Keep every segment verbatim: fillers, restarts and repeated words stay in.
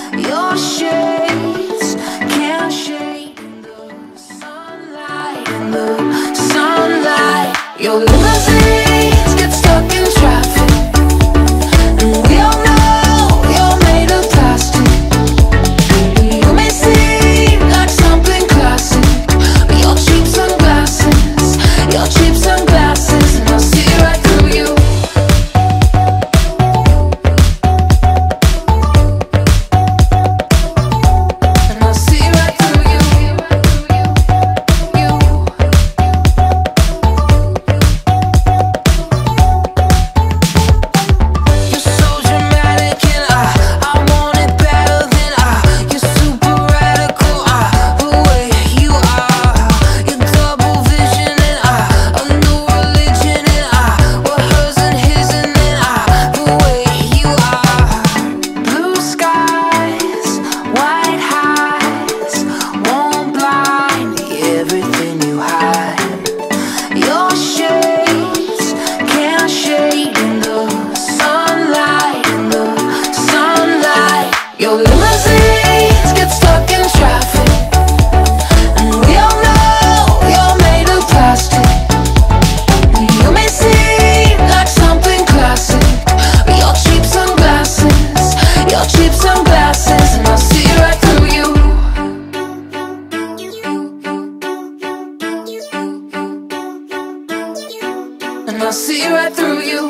Your shades can't shade in the sunlight, in the sunlight. Your limousines get stuck in traffic, and we all know you're made of plastic. You may seem like something classic, but your cheap sunglasses, your cheap sunglasses, and I'll see right through you. And I'll see right through you. You. You're so dramatic and I, I want it better than I. You're super radical, I, the way you are. Your double vision and I, a new religion and I, what hers and his and then I, the way you are. Blue skies, white highs, won't blind me, everything you hide. Your shades can't shade in the sunlight, in the sunlight. Your limousines get stuck in traffic, and we all know you're made of plastic. You may seem like something classic, but your cheap sunglasses, your cheap sunglasses, and I'll see right through you. And I'll see right through you.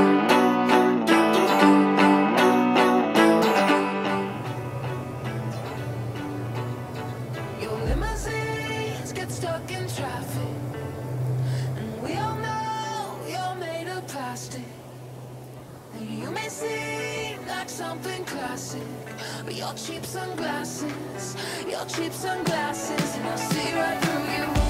Your limousines get stuck in traffic, and we all know you're made of plastic. And you may seem like something classic, but your cheap sunglasses, your cheap sunglasses, and I'll see right through you.